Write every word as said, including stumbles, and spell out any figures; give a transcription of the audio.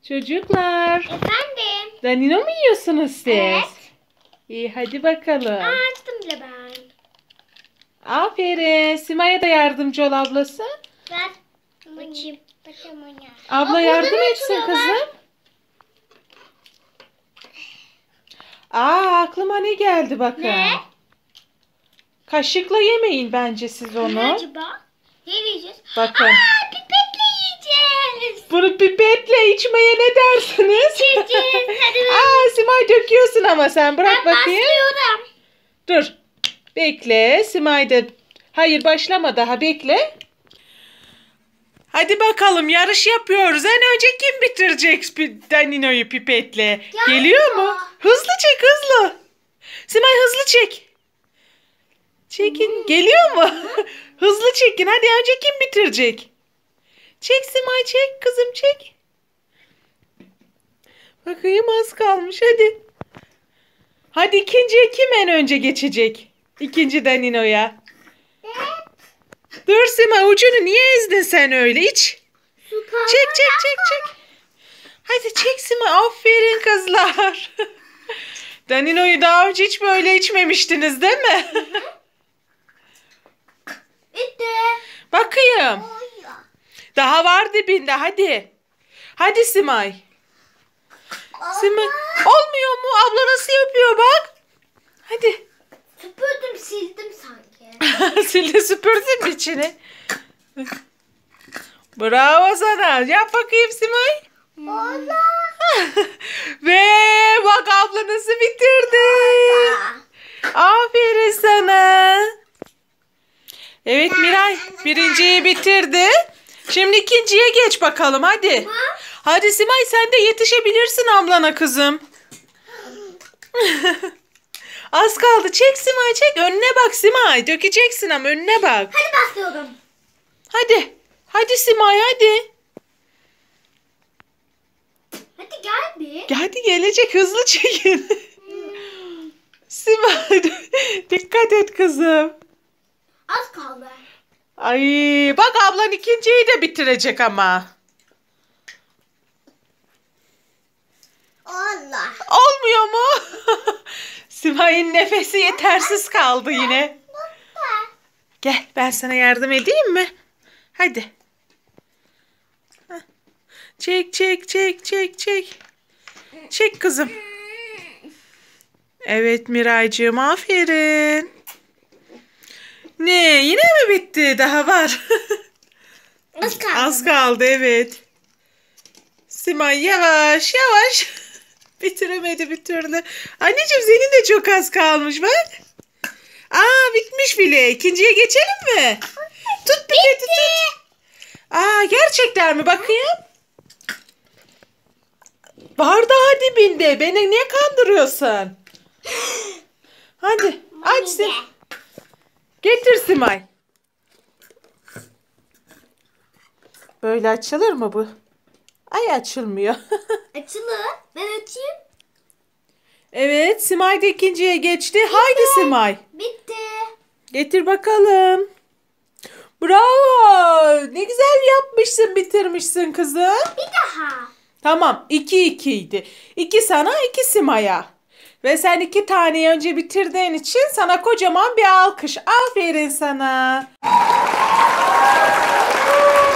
Çocuklar, Efendim? danino mu yiyorsunuz siz? Evet. İyi, hadi bakalım. Aa, açtım bile ben. Aferin. Sima'ya da yardımcı ol ablası. Ver. Açayım. Bakayım ona. Abla Aa, yardım burada etsin açılıyor lan. kızım. Aa, aklıma ne geldi bakın. Ne? Kaşıkla yemeyin bence siz Ne onu. acaba? Ne yiyeceğiz? Bakın. Aa, pipetle yiyeceğiz. Bunu pipetle içmeye ne dersiniz? İçeceğiz. Hadi ben. Aa, Simay döküyorsun ama sen bırak Ben bakayım. başlıyorum. Dur. Bekle. Simay da... Hayır, başlama daha, bekle. Hadi bakalım, yarış yapıyoruz. En önce kim bitirecek pi- Danino'yu pipetle? Geliyor mu? Hızlı çek, hızlı. Simay hızlı çek. Çekin. Geliyor mu? Hızlı çekin. Hadi önce kim bitirecek? Çek Simay, çek kızım, çek. Bakayım, az kalmış, hadi. Hadi ikinciye kim en önce geçecek? İkinci Danino'ya. Dur Simay, ucunu niye ezdin sen öyle? İç. Su Çek çek çek çek. Hadi çek Simay. Aferin kızlar. Danino'yu daha önce hiç böyle içmemiştiniz değil mi? Bitti. Bakayım. Daha var dibinde, hadi. Hadi Simay. Simay. Olmuyor mu? Abla nasıl yapıyor bak. Hadi. Süpürdüm, sildim sanki. Sildi süpürdün mü içini? Bravo sana. Yap bakayım Simay. Allah. Ve bak abla nasıl bitirdi. Aferin sana. Evet Miray, birinciyi bitirdi. Şimdi ikinciye geç bakalım hadi. Hadi Simay, sen de yetişebilirsin ablana kızım. Az kaldı. Çek Simay, çek. Önüne bak Simay. Dökeceksin ama önüne bak. Hadi başlıyorum. Hadi. Hadi Simay, hadi. Hadi gel bir. Hadi gelecek, hızlı çekin. Simay dikkat et kızım. Az kaldı. Ay bak, ablan ikinciyi de bitirecek ama. Allah. Olmuyor mu? Simay'ın nefesi yetersiz kaldı yine. Gel, ben sana yardım edeyim mi? Hadi. Heh. Çek çek çek çek çek. Çek kızım. Evet Miraycığım, aferin. Ne, yine mi bitti? Daha var. Az kaldı. Az kaldı, evet. Simay yavaş yavaş. Bitiremedi bir türlü. Anneciğim, senin de çok az kalmış bak. Aa, bitmiş bile. İkinciye geçelim mi? Tut pipeti, tut. Aa, gerçekten mi? Bakayım. Var daha dibinde. Beni niye kandırıyorsun? Hadi aç Simay. Getir Simay. Böyle açılır mı bu? Ay, açılmıyor. Açılır. Ben açayım. Evet, Simay da ikinciye geçti. Haydi Simay. Bitti. Getir bakalım. Bravo. Ne güzel yapmışsın, bitirmişsin kızım. Bir daha. Tamam, iki ikiydi. İki sana, iki Simay'a. Ve sen iki taneyi önce bitirdiğin için sana kocaman bir alkış. Aferin sana.